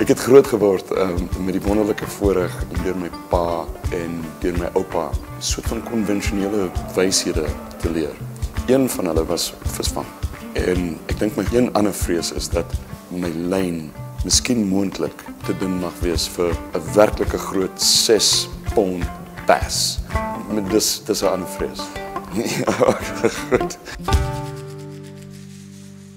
Ek het groot geword met die wonderlike voorreg om deur my pa en deur my oupa 'n soort van konvensionele wyshede te leer. Een van hulle was visvang. En ek dink my een ander vrees is dat my lyn miskien moontlik te dun mag wees vir 'n werklike groot 6 pond bass. Dis 'n ander vrees. Ja, goed.